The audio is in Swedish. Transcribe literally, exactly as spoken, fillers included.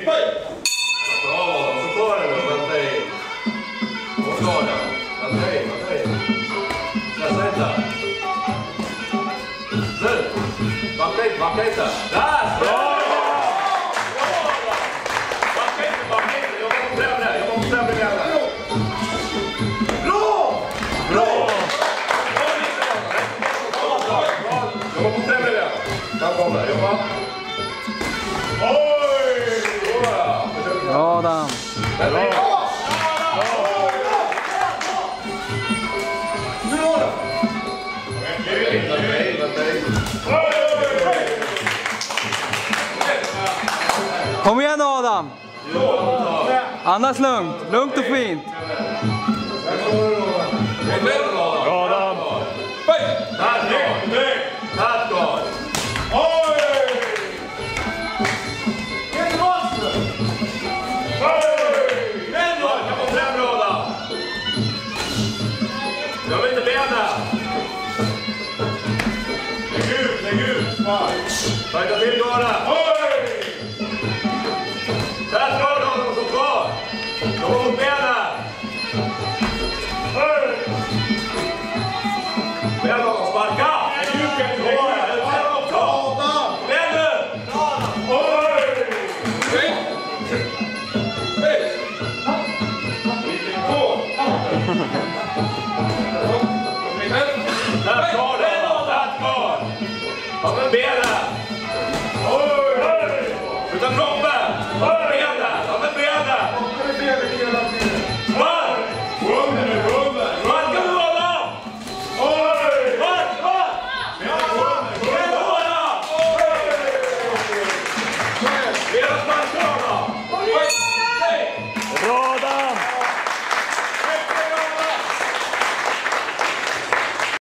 Bra, så kvar den. Vänta in. Och klar den. Vänta in, vänta in. Läsa inte. Nu. Backa inte, backa inte. Där! Bra! Backa inte, backa inte. Jag kommer på främre. Jag kommer på främre med den. Bra! Bra! Jobba på främre med den. Där kommer det. Jobba. Oj! Bra, Dan. Bra! Kom igen Adam! Annars lugnt, lugnt och fint. Bra Adam! Tack God! Oj! Jag får fram Adam! Jag vill inte bena! Lägg ut, lägg ut! Tajta till Gara! Där ska du de som kvar! De har mot benen! Benen de sparka! Lägg ut en kvar! Eller benen de ta! Benen! Oj! Hej! Hej! Vilken på! Där kvar det! Där kvar! Ta med benen! Oj! Utan kroppen!